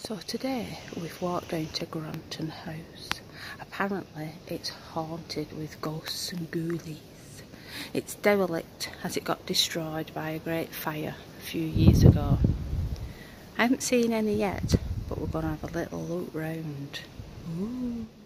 So today we've walked down to Granton House. Apparently it's haunted with ghosts and ghoulies. It's derelict as it got destroyed by a great fire a few years ago. I haven't seen any yet, but we're going to have a little look round. Ooh.